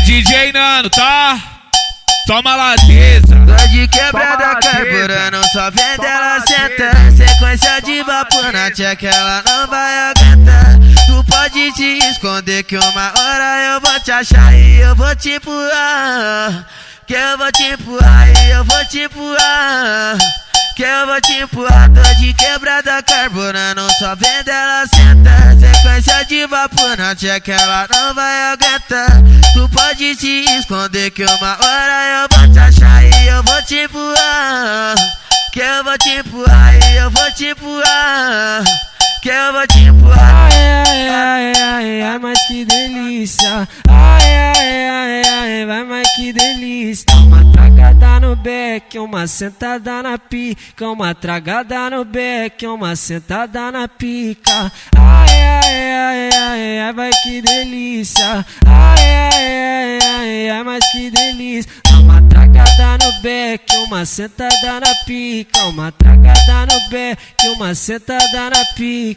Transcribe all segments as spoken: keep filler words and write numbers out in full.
D J Nano, tá? Toma ladeza. Tô de quebrada carburando, só vendo ela sentar. Sequência de vapor na tcheca, ela não vai aguentar. Tu pode te esconder que uma hora eu vou te achar e eu vou te empurrar. Que eu vou te empurrar e eu vou te empurrar. Que eu vou te empurrar. Tô de quebrada carburando, só vendo ela sentar. Sequência de vapor na tcheca, ela não vai aguentar. Tu pode te esconder que uma hora eu vou te achar e eu vou te empurrar. Que eu vou te empurrar e eu vou te empurrar. Que eu vou te empurrar. Ai, ai, ai, ai, ai, mas que delícia. Ai, ai, ai, ai, vai, mas que delícia. Uma tragada no beck, uma sentada na pica. Uma tragada no beck, uma sentada na pica. Ai, ai, ai, ai, ai, vai, que delícia. Ai, ai, ai, ai, ai, mas que delícia. Uma tragada no beck, uma sentada na pica. Uma tragada no beck, uma sentada na pica.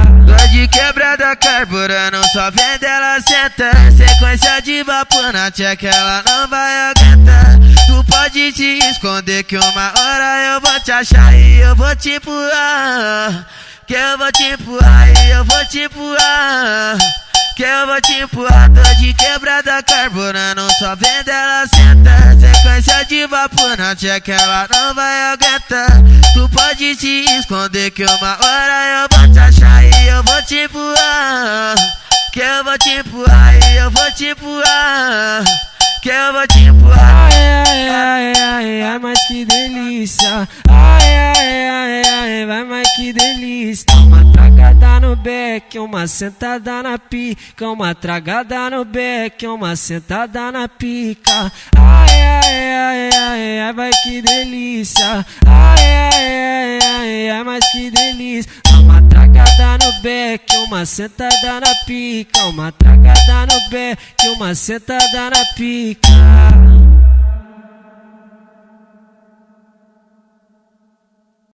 Tô de quebrada carburando, só vendo ela sentar. Sequência de vapor na tcheca, ela não vai aguentar. Tu pode te esconder que uma hora eu vou te achar e eu vou te empurrar. Que eu vou te empurrar e eu vou te empurrar. Que eu vou te empurrar. Tô de quebrada carburando, só vendo ela sentar. Sequência de vapor na tcheca, ela não vai aguentar. Tu pode te esconder que uma hora eu vou te achar e eu vou te empurrar. Que eu vou te empurrar e eu vou te empurrar. Que eu vou te empurrar. Ai, ai, ai, ai, ai, mas que delícia. Ai, ai, ai, ai, vai, mas que delícia. Uma tragada no beck, uma sentada na pica. Uma tragada no beck, uma sentada na pica. Ai, ai, ai, ai, ai, vai, que delícia. Ai, ai, ai, ai, ai, mas que delícia. Uma tragada no beck, uma sentada na pica. Uma tragada no beck, uma sentada na pica.